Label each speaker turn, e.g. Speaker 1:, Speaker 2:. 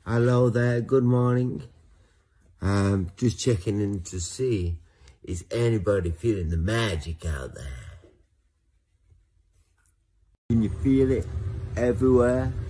Speaker 1: Hello there, good morning. Just checking in to see, is anybody feeling the magic out there? Can you feel it everywhere?